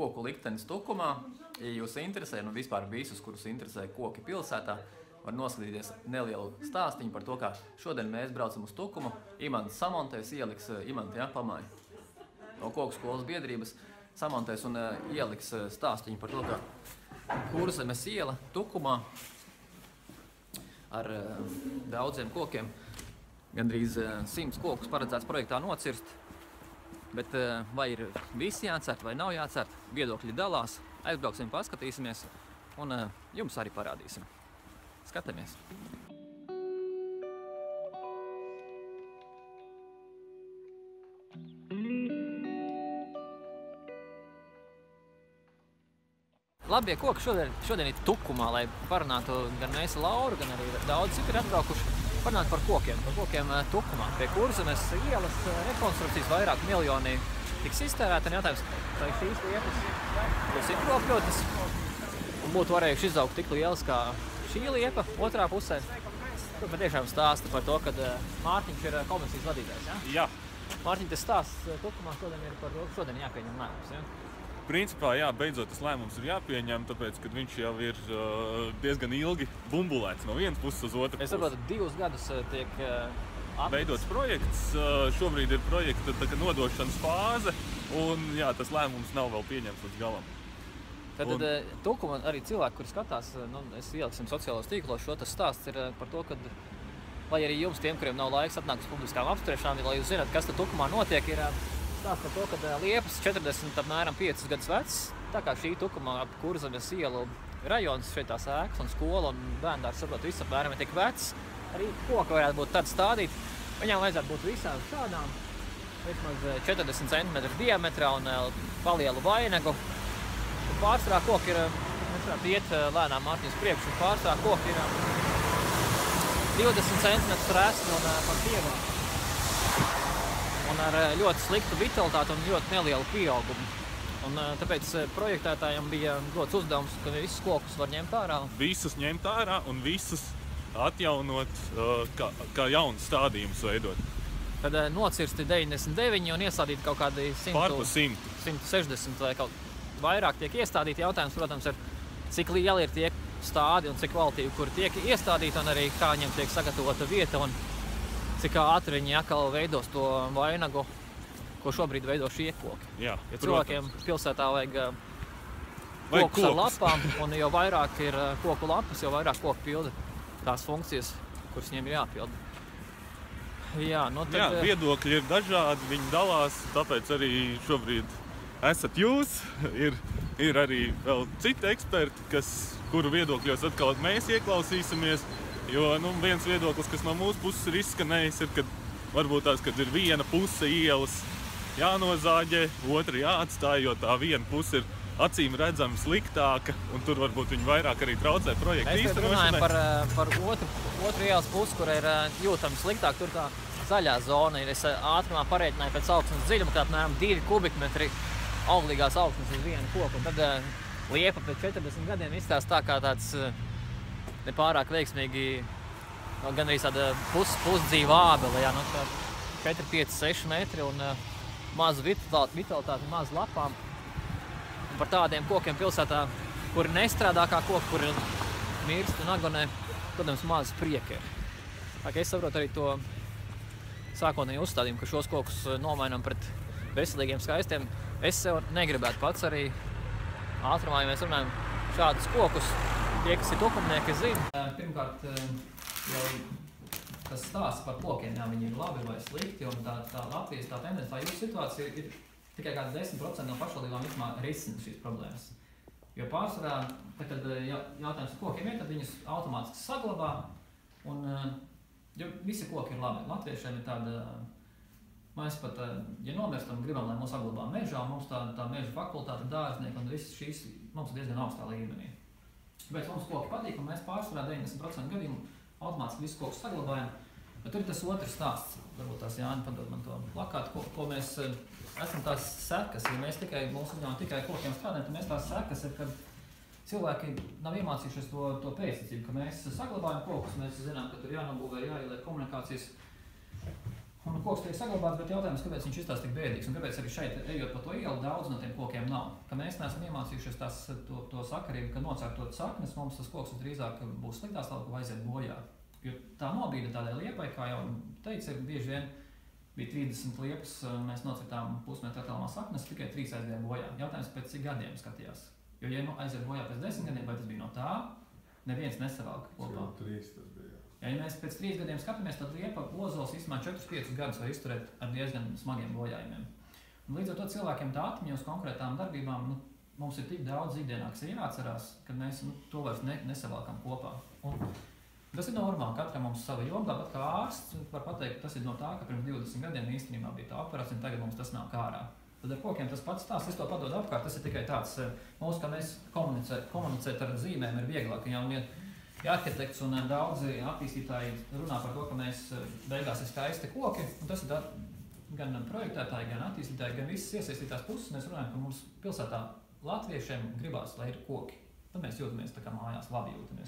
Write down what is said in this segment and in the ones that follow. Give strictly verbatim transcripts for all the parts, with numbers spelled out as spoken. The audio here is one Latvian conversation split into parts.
koku liktenis Tukumā. Ja jūs interesē, nu vispār visus, kurus interesē koki pilsētā, var noskatīties nelielu stāstiņu par to, kā šodien mēs braucam uz Tukumu. Imants samontēs, ieliks Imanti, ja, pamāju, no koku skolas biedrības samontēs un uh, ieliks uh, stāstiņu par to, kā Kurzemes iela Tukumā ar uh, daudziem kokiem. Gandrīz uh, simts kokus paredzēts projektā nocirst. Bet uh, vai ir visi jācert vai nav jācert, viedokļi dalās, aizbrauksim, paskatīsimies un uh, jums arī parādīsim. Skatāmies! Labie koki šodien, šodien ir Tukumā, lai parunātu gan mēs Lauru, gan arī daudz citu ir atbraukuši parunāt par kokiem, par kokiem Tukumā. Pie Kurzemes ielas rekonstrukcijas vairāk miljoni tiks iztērēti, un jautājums, vai šīs lietas būs izkropļotas un būtu varējuši izaugt tik lielas kā šī liepa otrā pusē. Tur patiešām stāsta par to, ka Mārtiņš ir komisijas vadītājs, ja? Jā. Mārtiņ, tas stāsts Tukumā šodien ir par to, ka šodien jāpieņem lēmums, ja? Principā, jā, beidzot tas lēmums ir jāpieņem, tāpēc, ka viņš jau ir uh, diezgan ilgi bumbulēts no vienas puses uz otru pusi. Es saprotu, divus gadus tiek uh, veidots projekts, uh, šobrīd ir projekta tā, nodošanas fāze, un jā, tas lēmums nav vēl pieņemts līdz galam. Tad, un... tad Tukuma arī cilvēki, kuri skatās, nu, es ieliksim sociālos tīklos, šo tas stāsts ir par to, ka, lai arī jums, tiem, kuriem nav laiks atnākt uz publiskām apspriešanām, lai jūs zināt, kas tad Tukumā notiek, ir stāsts par to, ka liepas četrdesmit apmēram piecus gadus vecs, tā kā šī Tukumā ap Kurzemes ielu rajons, šeit tās ēkas un skola un bērndārs, saprot, viss apmēram ir tik vecs, arī koka varētu būt tad stādīt, viņām vajadzētu būt visām šādām, vismaz četrdesmit centimetru diametrā un palielu vainagu. Pārsvarā koki ir, mēs varētu iet lēnām Mārtiņas priekšu, un pārsvarā koki ir divdesmit centimetru resni un par tiem un ar ļoti sliktu vitalitāti un ļoti nelielu pieaugumu. Un tāpēc projektētājiem bija dots uzdevums, ka visus kokus var ņemt ārā. Visus ņemt ārā un visus atjaunot, kā, kā jaunus stādījumus veidot. Tad nocirsti deviņdesmit deviņi un iestādīti kaut kādi simt sešdesmit vai kaut vairāk tiek iestādīti. Jautājums, protams, ir, cik lieli ir tie stādi un cik kvalitīvi, kur tiek iestādīti un arī kā viņiem tiek sagatavota vieta un cik ātri viņi atkal veidos to vainagu, ko šobrīd veido šie koki. Jā, ja cilvēkiem pilsētā vajag, vajag kokus ar lapām, un jo vairāk ir koku lapas, jo vairāk koku pilda tās funkcijas, kuras viņiem ir jāpilda. Jā, nu tad... Jā, viedokļi ir dažādi, viņi dalās, tāpēc arī šobrīd esat jūs. Ir, ir arī vēl citi eksperti, kas, kuru viedokļos atkal mēs ieklausīsimies. Jo nu, viens viedoklis, kas no mūsu puses ir izskanējis, ir, ka varbūt tās, kad ir viena puse ielas jānozāģē, otra jāatstāj, jo tā viena puse ir acīm redzami sliktāka, un tur varbūt viņi vairāk arī traucē projektu īstenošanai. Mēs runājam par, par otru, otru ielas pusi, kur ir jūtami sliktāk, tur tā zaļā zona ir. Es ātrumā pareiķināju pēc augsnes dziļuma, kā apmēram divi kubikmetri auglīgās augsnes uz vienu koku. Un tad liepa pēc četrdesmit gadiem izstāsta tā kā tāds nepārāk veiksmīgi, gan arī tāda pus, pusdzīva ābele, jā, no četri, pieci, seši metri un uh, maza vitalitāte, vitalitāte, maza lapām. Un par tādiem kokiem pilsētā, kuri nestrādā kā koki, kuri mirst un agonē, protams, maz prieka ir. Tā kā es saprotu arī to sākotnēju uzstādījumu, ka šos kokus nomainām pret veselīgiem, skaistiem. Es sev negribētu pats arī ātrumā, ja mēs runājam šādus kokus. Tie, kas ir tukumnieki, zina. Pirmkārt, jau tas stāsts par kokiem, jā, viņi ir labi vai slikti, un tā, tā Latvijas tā tendence, tā jūsu situācija ir tikai kāds desmit procenti no pašvaldībām vismā risina šīs problēmas. Jo pārsvarā, tad, kad jautājums ar kokiem ir, tad viņus automātiski saglabā, un jo visi koki ir labi. Latviešiem ir tāda, mēs pat, ja nomirstam, gribam, lai mūs saglabā mežā, mums tā, tā meža fakultāte, dārznieki un viss šīs mums ir diezgan augstā līmenī. Bet mums koki patīk, un mēs pārsvarā deviņdesmit procenti gadījumu automātiski visu kokus saglabājam. Bet tur ir tas otrs stāsts, varbūt tās Jāni padod man to plakātu, ko, ko mēs esam tās sekas. Ja mēs tikai, mūsu uzņēmumā tikai kokiem strādājam, tad mēs tās sekas ir, kad cilvēki nav iemācījušies to, to pēcticību, ka mēs saglabājam kokus, mēs zinām, ka tur jānobūvē, jāieliek komunikācijas. Un koks tiek saglabāts, bet jautājums, kāpēc viņš izstās tik bēdīgs un kāpēc arī šeit, ejot pa to ielu, daudz no tiem kokiem nav. Ka mēs neesam iemācījušies tās, to, to sakarību, ka nocērtot saknes, mums tas koks drīzāk būs sliktā stāvoklī vai aiziet bojā. Jo tā nobīde tādai liepai, kā jau teica, ir bieži vien bija trīsdesmit liepas, mēs nocirtām pusmetru attālumā saknes, tikai trīs aizgāja bojā. Jautājums pēc cik gadiem skatījās. Jo, ja nu aiziet bojā pēc desmit gadiem, vai tas bija no tā, neviens nesavalka kopā. trīs tas bija. Ja mēs pēc trīs gadiem skatāmies, tad liepa ozols īstenībā četrus piecus gadus var izturēt ar diezgan smagiem bojājumiem. Un līdz ar to cilvēkiem tā atmiņa uz konkrētām darbībām, nu, mums ir tik daudz ikdienā, kas ir jāatcerās, ka mēs nu, to vairs ne, nesavalkam kopā. Un tas ir normāli, katram mums sava joma, tāpat kā ārsts var pateikt, tas ir no tā, ka pirms divdesmit gadiem īstenībā bija tā operācija, un tagad mums tas nav kārā. Tad ar kokiem tas pats stāsts, es to padodu apkārt, tas ir tikai tāds, mums, kā mēs komunicēt, komunicēt ar zīmēm ir vieglāk, ja, un, ja, ja arhitekts un daudzi attīstītāji runā par to, ka mēs beigās ir skaisti koki, un tas ir tā, gan projektētāji, gan attīstītāji, gan visas iesaistītās puses, mēs runājam, ka mums pilsētā latviešiem gribās, lai ir koki. Tad mēs jūtamies tā kā mājās, labi jūtamies.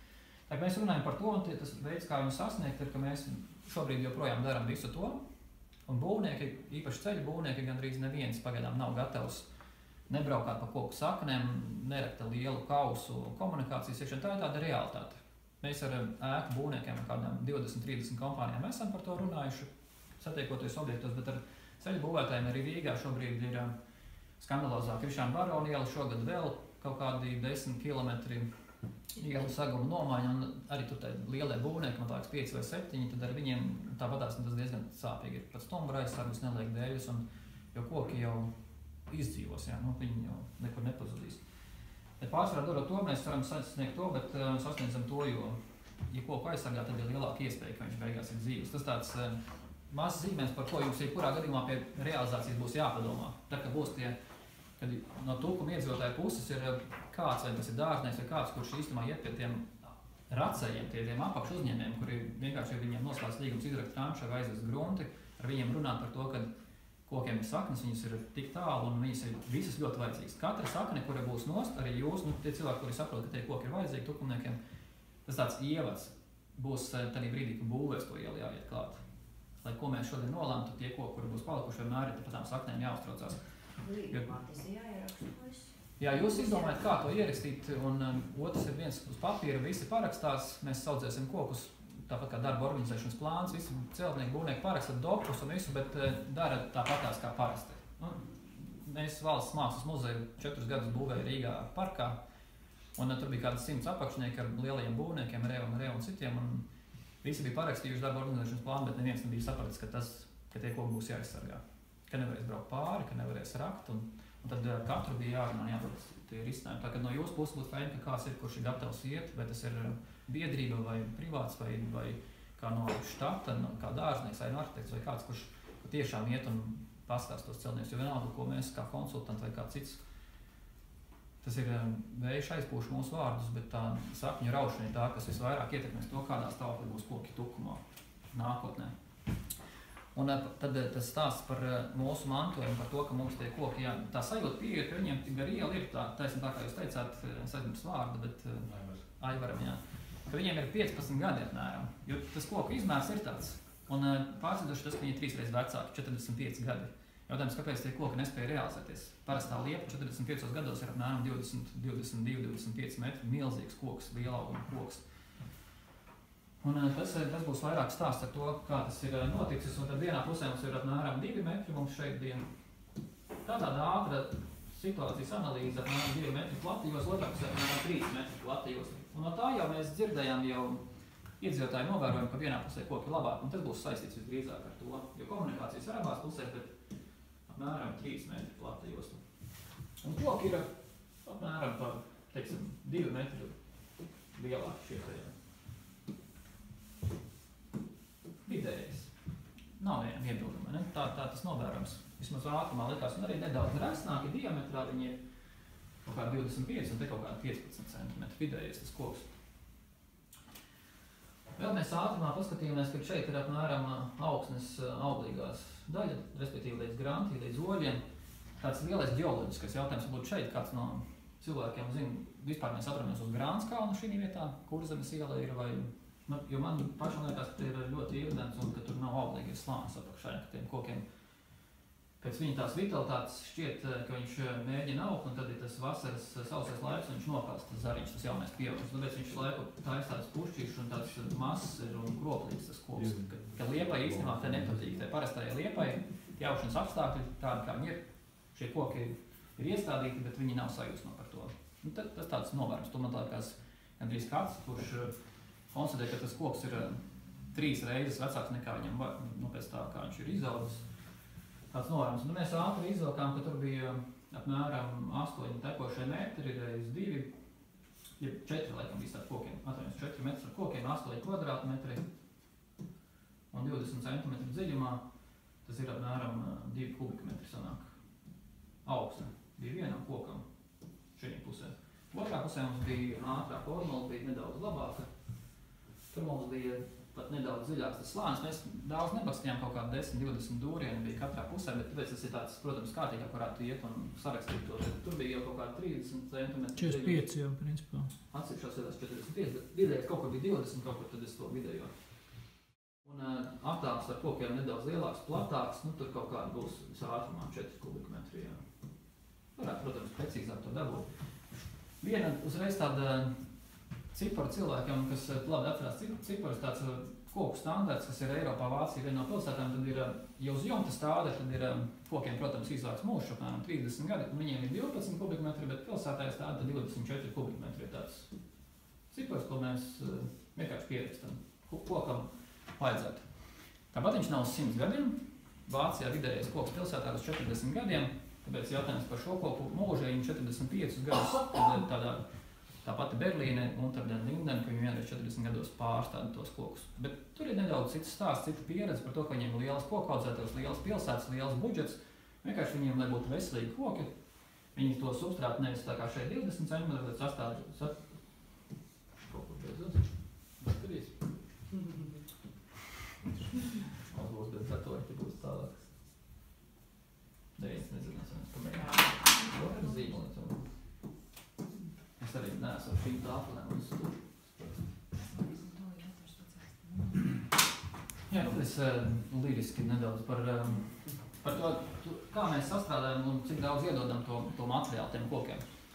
Tā kā mēs runājam par to, un tas veids, kā viņu sasniegt, ir, ka mēs šobrīd joprojām darām visu to, un būvnieki, īpaši ceļu būvnieki, gandrīz neviens pagaidām nav gatavs nebraukāt pa koku saknēm, nerakta lielu kausu komunikācijas iekšēn. Tā ir tāda realitāte. Mēs ar ēku būvniekiem, ar kādām divdesmit trīsdesmit kompānijām esam par to runājuši, satiekoties objektos, bet ar ceļu būvētājiem arī Rīgā šobrīd ir skandalozā Krišāna Barona iela, šogad vēl kaut kādi desmit kilometri ielu saguma nomaiņa, un arī tur tā lielie būvnieki, man liekas pieci vai septiņi, tad ar viņiem tāpatās tas diezgan sāpīgi ir. Pat stumbra aizsargus neliek dēļus, un jo koki jau izdzīvos, jā, nu, viņi jau nekur nepazudīs. Bet pārsvarā darot to, mēs varam sasniegt to, bet uh, sasniedzam to, jo, ja koku aizsargā, tad ir lielāka iespēja, ka viņš beigās ir dzīves. Tas tāds uh, mazs zīmēs, par ko jums jebkurā gadījumā pie realizācijas būs jāpadomā. Tā kā būs tie, kad no tūkuma iedzīvotāju puses ir kāds, vai tas ir dārznieks, vai kāds, kurš īstenībā iet pie tiem racējiem, tie tiem apakšu uzņēmējiem, kuri vienkārši ar viņiem noslēdz līgums izrakt tranšu vai aizvest grunti, ar viņiem runāt par to, ka kokiem ir saknes, viņas ir tik tālu un viņas ir visas ļoti vajadzīgas. Katra sakne, kura būs nost, arī jūs, nu, tie cilvēki, kuri saprot, ka tie koki ir vajadzīgi tukumniekiem, tas tāds ievads būs tādā brīdī, ka būvēs to ielu jāiet klāt. Lai ko mēs šodien nolemtu, tie koki, kuri būs palikuši, vienmēr ir par tām saknēm jāuztraucās. Līgumā tas ir jāieraksta viss. Jā, jūs izdomājat, kā to ierakstīt, un um, otrs ir viens uz papīra, visi parakstās, mēs saudzēsim kokus. Tāpat kā darba organizēšanas plāns, visi celtnieki, būvnieki paraksta dokus un visu, bet uh, dara tāpatās kā parasti. Nu, mēs valsts mākslas muzeju četrus gadus būvēja Rīgā parkā, un uh, tur bija kādi simts apakšnieki ar lielajiem būvniekiem, Reo un Reo un citiem, un visi bija parakstījuši darba organizēšanas plānu, bet neviens nebija sapratis, ka, tas, ka tie koki būs jāizsargā. Ka nevarēs braukt pāri, ka nevarēs rakt, un, un tad uh, katru bija jārunā, jābūt tie risinājumi. Tā, kad no jūsu puses būtu fajn, ka kāds ir, kurš ir gatavs iet, vai tas ir uh, biedrība vai privāts, vai, vai kā no štata, no, kā dārznieks vai no arhitekts, vai kāds, kurš tiešām iet un pastāst tos celtniekus. Jo vienalga, ko mēs kā konsultanti vai kā cits, tas ir vējš aizpūš mūsu vārdus, bet tā sakņu raušana ir tā, kas visvairāk ietekmēs to, kādā stāvoklī būs koki tukumā nākotnē. Un tad tas stāsts par mūsu mantojumu, par to, ka mums tie koki, jā, tā sajūta pieeja, ka viņiem tik gar ielu ir tā, taisn tā kā jūs teicāt, es aizmirsu vārdu, bet Aivaram, jā, ka viņiem ir piecpadsmit gadi apmēram, jo tas koku izmērs ir tāds. Un pārsēdoši tas, ka viņi ir trīs reizes vecāki, četrdesmit pieci gadi. Jautājums, kāpēc tie koki nespēja realizēties? Parastā liepa četrdesmit piecos gados ir apmēram divdesmit, divdesmit divi, divdesmit pieci metri, milzīgs koks, lielauguma koks. Un tas, tas būs vairāk stāsts ar to, kā tas ir noticis, un tad vienā pusē mums ir apmēram divi metri, mums šeit bija tādā ātra situācijas analīze apmēram divi metri platījos, otrā pusē apmēram trīs metri platījos. Un no tā jau mēs dzirdējām jau iedzīvotāju novērojumu, ka vienā pusē koki labāk, un tas būs saistīts visdrīzāk ar to, jo komunikācijas ir abās pusēs, bet apmēram trīs metri platījos. Un koki ir apmēram pa, teiksim, divi metri lielāki šie tajā. Vidējais. Nav vienam iebildumi, ne? Tā, tā tas novērojams. Vismaz ātrumā likās, un arī nedaudz resnāki diametrā viņi ir kaut kā divdesmit pieci un te kaut kā piecpadsmit centimetri vidējais tas koks. Vēl mēs ātrumā paskatījāmies, ka šeit ir apmēram augsnes auglīgās daļa, respektīvi līdz grantī, līdz oļiem. Tāds lielais ģeoloģiskais jautājums, varbūt šeit kāds no cilvēkiem zina, vispār mēs atrodamies uz Grānskalnu šī vietā, Kurzemes iela ir vai Man, jo man pašam liekas, ka ir ļoti ievedens un ka tur nav obligāti slānis apakšā, ka tiem kokiem pēc viņa tās vitalitātes šķiet, ka viņš mēģina augt, un tad ir tas vasaras sausais laiks, un viņš nokāst tas zariņš, tas jaunais pieaugums. Tāpēc viņš laiku taisa tāds pušķīšs un tāds mazs ir un kroplīgs tas koks. Ka, ka liepai īstenībā te nepatīk. Te parastajai liepai tie augšanas apstākļi tādi, kā viņi ir. Šie koki ir iestādīti, bet viņi nav sajūsmā par to. Un tad, tas tāds novērums. To man liekas gandrīz kāds, kurš konstatē, ka tas koks ir trīs reizes vecāks nekā viņam var, nu, pēc tā, kā viņš ir izaudzis. Tāds novērums. Nu, mēs ātri izvilkām, ka tur bija apmēram astoņi tekošie metri, reiz divi, ja četri laikam bija tādi kokiem, atvainojos četri metri ar kokiem, astoņi kvadrātmetri un divdesmit centimetri dziļumā. Tas ir apmēram divi kubikmetri sanāk. Augsne bija vienam kokam šī pusē. Otrā pusē mums bija ātrā formula, bija nedaudz labāka. Tur mums bija pat nedaudz dziļāks tas slānis. Mēs daudz nebakstījām, kaut kādi desmit divdesmit dūrieni bija katrā pusē, bet tāpēc tas ir tāds, protams, kārtīgāk varētu iet un sarakstīt to. Tur bija jau kaut kādi trīsdesmit centimetri. četrdesmit pieci jau, principā. Atsevišķos vietās četrdesmit pieci, bet vidējais kaut kur bija divdesmit, kaut kur tad es to vidējo. Un uh, aptāls ar kokiem nedaudz lielāks, platāks, nu tur kaut kādi būs ātrumā četri kubikmetri, jā. Varētu, protams, precīzāk to dabūt. Viena uzreiz tāda ciparu cilvēkam, kas labi atcerās ciparus, tāds koku standarts, kas ir Eiropā, Vācija, viena no pilsētām, tad ir, ja uz jumta stāda, tad ir kokiem, protams, izvāks mūžs apmēram trīsdesmit gadi, un viņiem ir divpadsmit kubikmetri, bet pilsētā ir stāda divdesmit četri kubikmetri. Ir tāds cipars, ko mēs vienkārši pierakstam. Kokam vajadzētu. Tāpat viņš nav uz simts gadiem. Vācijā vidējais koks pilsētā uz četrdesmit gadiem, tāpēc jautājums par šo koku mūžē viņi četrdesmit piecus gadus, tad tādā tā pati Berlīne un tad Linden, ka viņi vienreiz četrdesmit gados pārstāda tos kokus. Bet tur ir nedaudz cits stāsts, cita pieredze par to, ka viņiem ir lielas koku audzētājs, lielas pilsētas, liels budžets. Vienkārši viņiem, lai būtu veselīgi koki, viņi to substrātu nevis tā kā šeit divdesmit centimetri, bet sastāv sat... kaut kur beidzot. Baterijas. Mums būs bez datori, te būs tālākas. Neviens nezināsim, mēs pamēģinām. To ir zīmoli. Es arī neesmu ar šīm tāfelēm un stūru. Jā, es uh, liriski nedaudz par, um, par to, tu, kā mēs sastrādājam un cik daudz iedodam to, to materiālu tiem kokiem.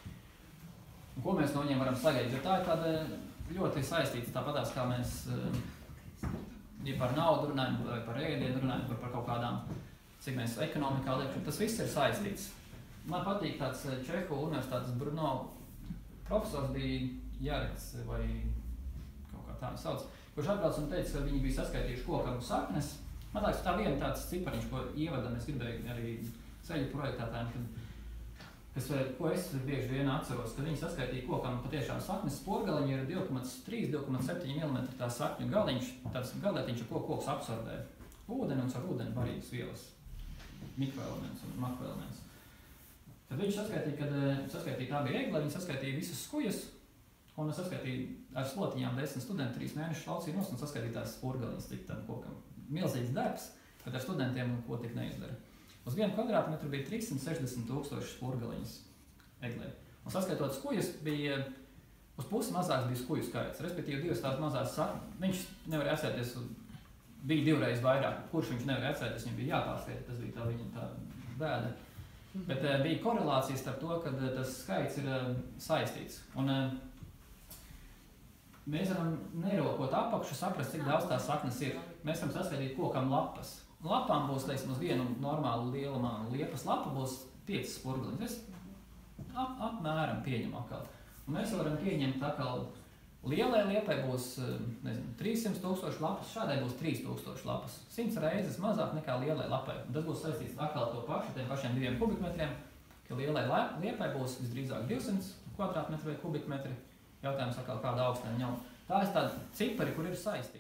Un ko mēs no viņiem varam sagaidīt, jo tā ir tāda ļoti saistīta tāpatās, kā mēs uh, ja par naudu runājam, vai par ēdienu runājam, vai par kaut kādām, cik mēs ekonomikā liekam, tas viss ir saistīts. Man patīk tāds Čehu universitātes Brno profesors bija Jareks vai kaut kā tā sauc, kurš atbrauc un teica, ka viņi bija saskaitījuši kokam saknes. Man liekas, tā viena tāds cipariņš, ko ievadam, es gribēju arī ceļu projektētājiem, kad, kas, ko es bieži vien atceros, kad viņi saskaitīja kokam patiešām saknes sporgaliņi ir divi komats trīs, divi komats septiņi milimetri tā sakņu galiņš, tāds galētiņš, ko koks absorbē. Ūdeni un ar ūdeni varības vielas, mikroelements un makroelements. Tad viņš saskaitīja, kad saskaitīja tā bija egla, viņi saskaitīja visas skujas, un saskaitīja ar slotiņām desmit studenti, trīs mēnešus laucīja nost un saskaitīja tās spurgaliņas tik tam kokam. Milzīgs darbs, kad ar studentiem ko tik neizdara. Uz vienu kvadrātmetru bija trīssimt sešdesmit tūkstoši spurgaliņas eglē. Un saskaitot skujas bija, uz pusi mazāks bija skuju skaits, respektīvi divas tās mazās saknes. Viņš nevarēja atcerēties, bija divreiz vairāk, kurš viņš nevarēja atcerēties, viņam bija jāpārskaita, tas bija tā viņa tā bēda. Bet uh, bija korelācijas ar to, ka uh, tas skaits ir uh, saistīts. Un, uh, mēs varam nerokot apakšu, saprast, cik daudz tās saknes ir. Mēs varam saskaitīt kokam lapas. Lapām būs, teiksim, uz vienu normālu lielumā liepas lapa būs piecas spurgaliņas. Es ap, apmēram pieņemu atkal. Un mēs varam pieņemt atkal lielai liepai būs, nezinu, trīssimt tūkstoši lapas, šādai būs trīs tūkstoši lapas. simts reizes mazāk nekā lielai lapai. Un tas būs saistīts atkal to pašu, tiem pašiem diviem kubikmetriem, ka lielai liepai būs visdrīzāk divsimt kvadrātmetri vai kubikmetri. Jautājums atkal kāda augstnē ņem. Tā ir tāda cipari, kur ir saistīti.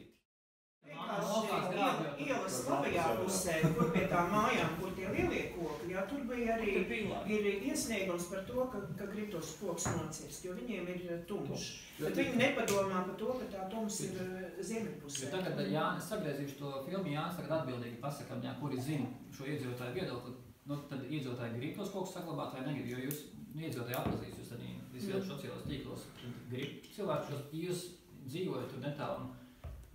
Vienkārši ielas labajā pusē, kur pie tā mājām, kur tie lielie koki, jā, tur bija arī ir iesniegums par to, ka, ka grib tos koks nocirst, jo viņiem ir tumšs. Bet viņi nepadomā par to, ka tā tums ir ziemeļpusē. Tagad Jānis sagriezīšu to filmu, Jānis tagad atbildīgi pasakam, jā, kuri zina šo iedzīvotāju viedokli, nu tad iedzīvotāji grib tos kokus saglabāt vai negrib, jo jūs iedzīvotāji atpazīst, jūs arī visvien sociālos tīklos grib cilvēku, jūs dzīvojat tur netālu.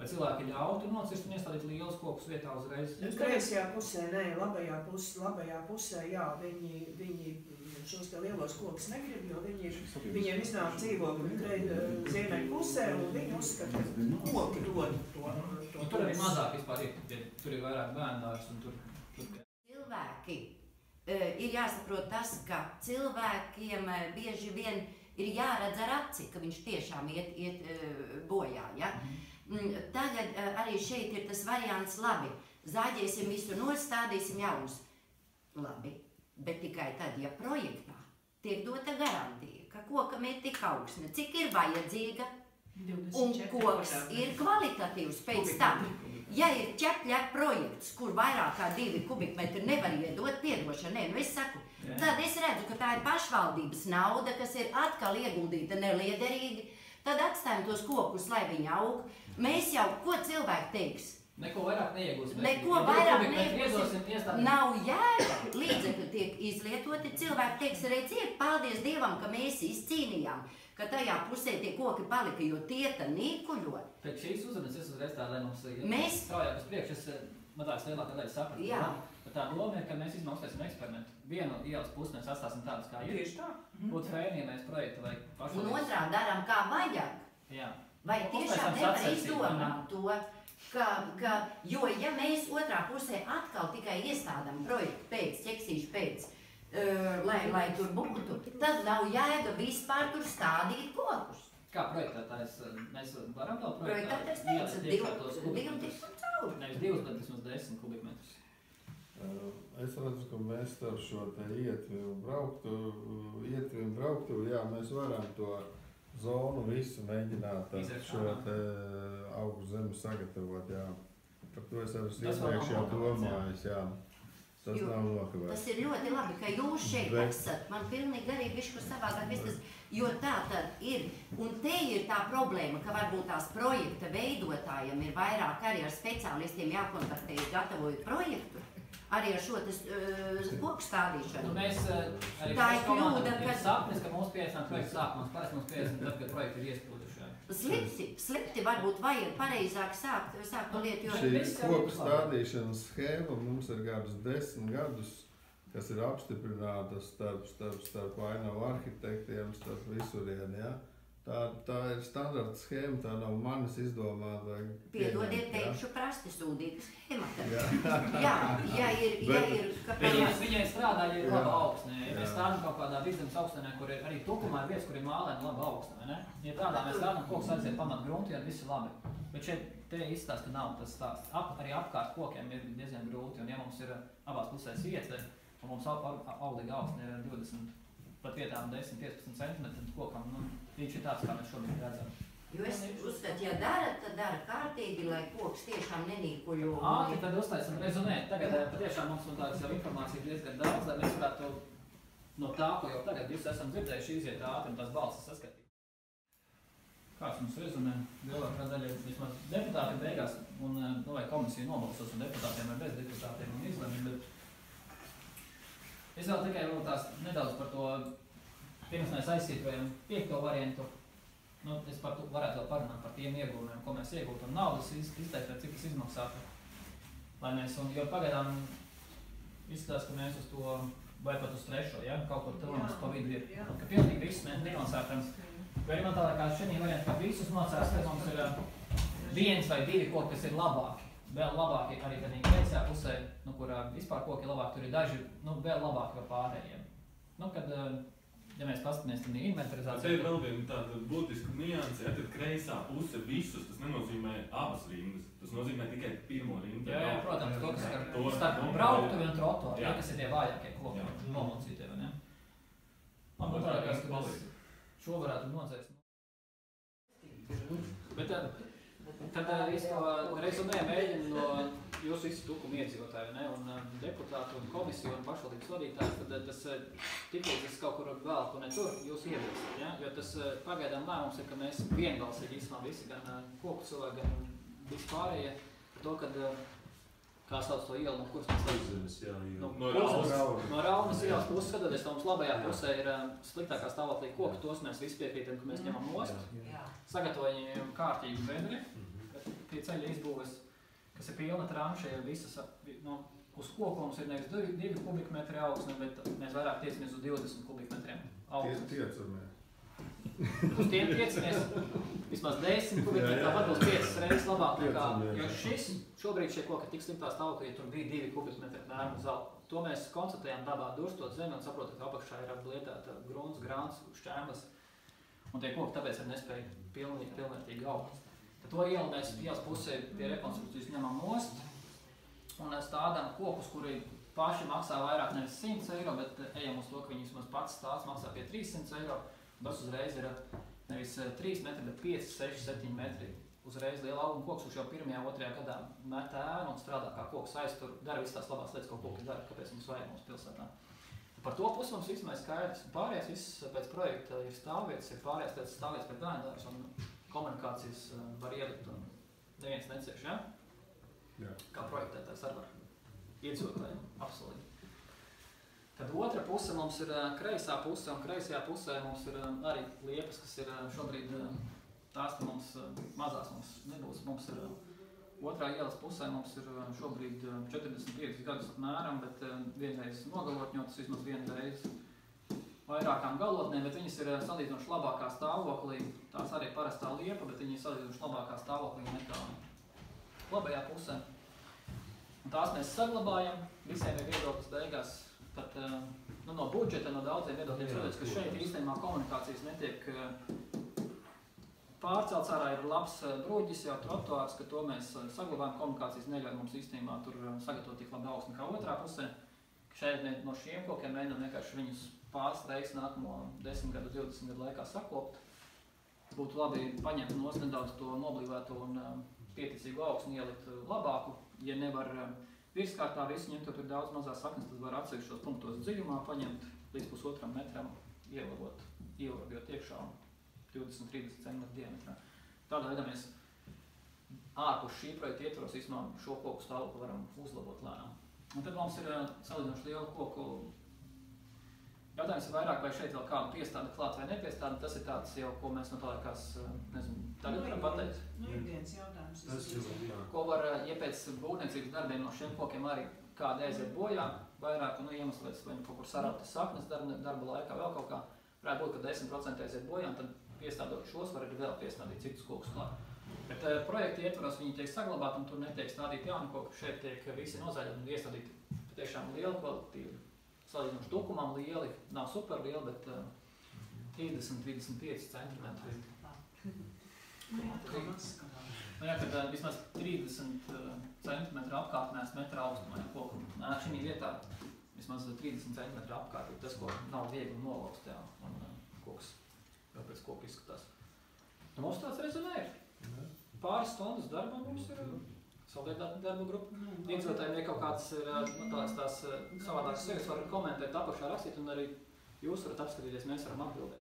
Vai cilvēki ļautu nocirst un iestādīt lielus kokus vietā uzreiz? Kreisajā pusē, nē, labajā, pus, labajā pusē, jā, viņi, viņi šos te lielos kokus negrib, jo viņi ir, viņiem iznāk dzīvokļi ziemeļu pusē, un viņi uzskata, ka koki dod to. to tur arī mazāk vispār ir, tur ir vairāk bērndārs un tur... tur... Cilvēki, ir jāsaprot tas, ka cilvēkiem bieži vien ir jāredz ar aci, ka viņš tiešām iet, iet bojā, ja? Mm. Tagad arī šeit ir tas variants labi. Zāģēsim visu nostādīsim jaunus. Labi, bet tikai tad, ja projektā tiek dota garantija, ka kokam ir tik augsne, cik ir vajadzīga, un koks ir kvalitatīvs pēc tam. Ja ir ķepļāk projekts, kur vairāk kā divi kubikmetri nevar iedot, piedošana, nē, nu es saku, tad es redzu, ka tā ir pašvaldības nauda, kas ir atkal ieguldīta neliederīgi, tad atstājam tos kokus, lai viņi aug. Mēs jau, ko cilvēki teiks? Neko vairāk neiegūsim. Neko ja vairāk neiegūsim. Nav jēga. Līdzekļi tiek izlietoti. Cilvēki teiks, redziet, paldies Dievam, ka mēs izcīnījām, ka tajā pusē tie koki palika, jo tie ta nīkuļo. Pēc šīs uzrunas es uzreiz tā, lai mums mēs... strājāk uz priekšu, es man tāds lielākā daļa sapratu. Jā. Bet tā doma ir, ka mēs izmaksāsim eksperimentu. Vienu ielas pusi mēs atstāsim tādas, kā ir. Tieši tā. Būtu fēni, ja mēs projektu vai pašvaldības. Un otrā darām, kā vajag. Jā. Vai tiešām nevar izdomāt to, ka, ka, jo ja mēs otrā pusē atkal tikai iestādām projektu pēc, ķeksīšu pēc, uh, lai, lai tur būtu, tad nav jēga vispār tur stādīt kokus. Kā projektētājs, mēs varam vēl projektētājs? Projektētājs teica, divu tiksim cauri. Nevis divus, bet vismaz desmit kubikmetrus. Es redzu, ka mēs ar šo te ietvi un brauktu, ietvi un brauktu, jā, mēs varam to zonu visu mēģināt ar šo te augu zemi sagatavot, jā. Par to es arī iepriekš jau domājis, jā. Tas jo, nav nokavēts. Tas ir ļoti labi, ka jūs šeit Bet... esat. Man pilnīgi arī bišku savādāk viss tas, jo tā tad ir. Un te ir tā problēma, ka varbūt tās projekta veidotājiem ir vairāk arī ar speciālistiem jākontaktējas gatavojot projektu. Arī ar šo tas uh, koku stādīšanu. Nu, mēs, arī tā ir kļūda, ka... sapnis, ka mūsu pieecināt projektu sākumās, parasti mums pieecināt tad, kad projekti ir iespūduši. Slikti, slikti varbūt vajag pareizāk sākt, sākt to lietu, jo... Šī koku stādīšanas schēma mums ir kādus desmit gadus, kas ir apstiprināta starp, starp, starp ainavu arhitektiem, starp visurien, ja? Tā, tā ir standarta schēma, tā nav manis izdomāta vai Piedodiet, teikšu prasti sūdīga schēma. Jā, jā, ja ir, ja ir, ka... Viņai, viņai strādā, ja ir laba augsne. Ja mēs strādājam kaut kādā vidzemes augstenē, kur ir arī tukumā ir vietas, kur ir mālēna laba augsne, vai ne? Ja tādā mēs strādājam, koks aiziet pamat grunti, ja viss ir labi. Bet šeit te izstāsta, ka nav tas stāsts. Ap, arī apkārt kokiem ir diezgan grūti, un ja mums ir abās pusēs ietve, un mums auglīga augsne ir divdesmit, pat vietām desmit līdz piecpadsmit centimetri, tad kokam, nu, viņš ir tāds, kā mēs šobrīd redzam. Jo es uzskatu, ja dara, tad dara kārtīgi, lai koks tiešām nenīkuļo. Ātri, tad uztaisam rezonēt. Tagad patiešām mums no tādas jau informācija diezgan daudz, lai mēs varētu no tā, ko jau tagad jūs esam dzirdējuši, iziet ātri un tās balsas saskatīt. Kāds mums rezonē? Lielākā daļa vismaz deputāti beigās, un, nu, vai komisija nobalsos un deputātiem vai bez deputātiem un izlemj, bet es vēl tikai vēl tās nedaudz par to, pirms mēs aizsītrojam piekto variantu, nu, es par to varētu vēl parunāt par tiem iegūmiem, ko mēs iegūtu un naudas izteikt, cik tas izmaksātu. Lai mēs, un, jo pagaidām izskatās, ka mēs uz to, vai pat uz trešo, ja, kaut kur tuvums pa vidu ir, ka pilnīgi visus mēs nenosākam. Vai arī man tādā kā šodien varianti, ka visus nosāks, ka mums ir viens vai divi koki, kas ir labāki. Vēl labāki arī tādā kreisajā pusē, nu, kurā vispār koki labāk, tur ir daži, nu, vēl labāki par pārējiem. Nu, kad, ja mēs paskatāmies tādā inventarizācijā... Te ir vēl viena tāda būtiska nianse, ja tad kreisā puse visus, tas nenozīmē abas rindas, tas nozīmē tikai pirmo rindu. Jā, jā, protams, to, kas ir starp brauktuvi un trotuāri, ja, kas ir tie vājākie koki, nomocītie, vai ne? Man būtu tādākās, ka mēs šo varētu nocēst. Bet, tad es to rezumē mēģinu no jūsu visu tukumu iedzīvotāju, ne, un deputātu un komisiju un pašvaldības vadītāju, tad tas tiklīdz es kaut kur vēl, ko ne tur, jūs iebilstat, ja? Jo tas pagaidām lēmums ir, ka mēs vienbalsīgi izsmām visi, gan koku cilvēki, gan vispārējie, par to, kad, kā sauc to ielu, no kuras mēs Zemes, jā, jā. No, no Raunas. No Raunas ielas puses skatoties, tā mums labajā pusē ir sliktākā stāvoklī koku, tos mēs visi piekrītam, ka mēs ņemam nost, sagatavojam kārtīgu vendri, pie ceļa izbūves, kas ir pilna tranša, ja visas no, uz koku mums ir nevis divi kubikmetri augsne, bet mēs vairāk tiecamies uz divdesmit kubikmetriem augsnes. Tiecamies. Uz tiem tiecamies vismaz desmit kubikmetri, tāpat būs piecas reizes labāk nekā, jo šis, šobrīd šie koki ir tik sliktā stāvoklī, ja tur bija divi kubikmetri apmēram uz augstu. To mēs konstatējām dabā durstot zemi un saprotat, ka apakšā ir aplietēta grunts, grāns, šķēmas, un tie koki tāpēc arī nespēja pilnīgi, pilnvērtīgi augt. Tad to ielu mēs ielas pusē pie rekonstrukcijas ņemam nost un stādām kokus, kuri paši maksā vairāk nevis simts eiro, bet ejam uz to, ka viņi vismaz pats stāsts maksā pie trīssimts eiro. Tas uzreiz ir nevis trīs metri, bet pieci, seši, septiņi metri. Uzreiz liela auguma koks, kurš jau pirmajā, otrajā gadā met ēnu un strādā kā koks aiztur, dara visas tās labās lietas, ko koki dara, kāpēc mums vajag mums pilsētā. Par to pusi mums vismaz skaidrs. Pārējais viss pēc projekta ir stāvvietas, ir pārējais lietas stāvvietas pēc bērndārs un komunikācijas var ielikt un neviens necieš, ja? Jā. Kā projektētājs ar var iedzīvotājiem apsolīt. Tad otra puse mums ir kreisā puse, un kreisajā pusē mums ir arī liepas, kas ir šobrīd, tās mums mazās mums nebūs. Mums ir otrā ielas pusē, mums ir šobrīd četrdesmit pieci gadus apmēram, bet vienreiz nogalotņotas vismaz vienu reizi vairākām galotnēm, bet viņas ir salīdzinoši labākā stāvoklī. Tās arī parastā liepa, bet viņi ir salīdzinoši labākā stāvoklī nekā labajā pusē. Un tās mēs saglabājam, visiem ir viedoklis beigās. Pat nu, no budžeta, no daudziem viedokļiem redzēs, ka šeit īstenībā komunikācijas netiek pārcelts ārā, ir labs bruģis, jau trotuārs, ka to mēs saglabājam, komunikācijas neļauj mums īstenībā tur sagatavot tik labi augsni kā otrā pusē. Šeit no šiem kokiem mēģinām vienkārši viņus pāris reizes nākamo desmit gadu, divdesmit gadu laikā sakopt. Būtu labi paņemt nost nedaudz to noblīvēto un pieticīgu augsni ielikt labāku, ja nevar virskārtā visu ņemt, tur ir daudz mazās saknes, tad var atsevišķos punktos dziļumā paņemt līdz pusotram metram, ielabot, ielabot iekšā divdesmit trīsdesmit centimetru diametrā. Tādā veidā mēs ārpus šī projekta ietvaros vismaz šo koku stāvokli varam uzlabot lēnām. Un tad mums ir salīdzinoši liela koku. Jautājums ir vairāk, vai šeit vēl kādu piestādi klāt vai nepiestādi. Tas ir tāds jau, ko mēs no tā likās, nezinu, tagad varam pateikt. Nu, ikdienas jautājums. Tas ir, ko var, ja pēc būvniecības darbiem no šiem kokiem arī kāda aiziet bojā, vairāk, nu, iemeslēs, vai nu kaut kur sarautas saknes darba, darba laikā vēl kaut kā, varētu būt, ka desmit procenti aiziet bojā, un tad piestādot šos var arī vēl piestādīt citus kokus klāt. Bet uh, projekta ietvaros viņi tiek saglabāti, un tur netiek stādīti jauni koki. Šeit tiek visi nozaļoti un iestādīti patiešām liela kvalitīva. Salīdzinoši tukumam lieli, nav super lieli, bet uh, trīsdesmit līdz trīsdesmit pieci centimetri. Nu jā, kad uh, vismaz trīsdesmit centimetru apkārtnēs metra augstumā koku. Nā, šī vietā vismaz trīsdesmit centimetru apkārt, tas, ko nav viegli nolauzt, jā, un uh, koks vēl pēc koku izskatās. Nu, mums tāds rezumē ir. Pāris stundas darbā mums ir saldētā darba grupa. Iedzīvotājiem, ja kaut kāds ir tās, tās savādākas sejas, var komentēt, apakšā rakstīt, un arī jūs varat apskatīties, mēs varam atbildēt.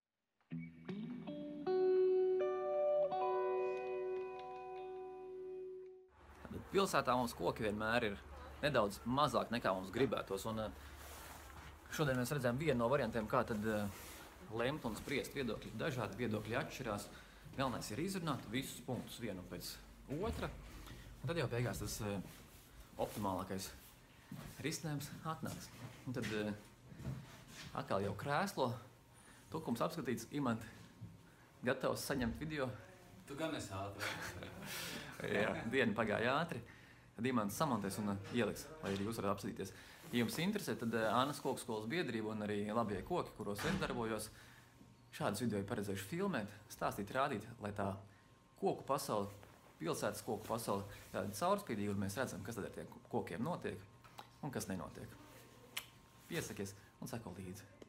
Pilsētā mums koki vienmēr ir nedaudz mazāk nekā mums gribētos, un šodien mēs redzējām vienu no variantiem, kā tad lemt un spriest viedokļi. Dažādi viedokļi atšķirās. Galvenais ir izrunāt visus punktus vienu pēc otra, un tad jau beigās tas uh, optimālākais risinājums atnāks. Un tad uh, atkal jau krēslo, tukums apskatīts, Imant gatavs saņemt video. Tu gan esi ātri. Jā, diena pagāja ātri. Tad Imants samontēs un uh, ieliks, lai arī jūs varat apskatīties. Ja jums interesē, tad uh, Annas koku skolas biedrība un arī labie koki, kuros es darbojos, šādus video ir paredzējuši filmēt, stāstīt, rādīt, lai tā koku pasauli, pilsētas koku pasauli tāda caurspīdīga, un mēs redzam, kas tad ar tiem kokiem notiek un kas nenotiek. Piesakies un seko līdzi.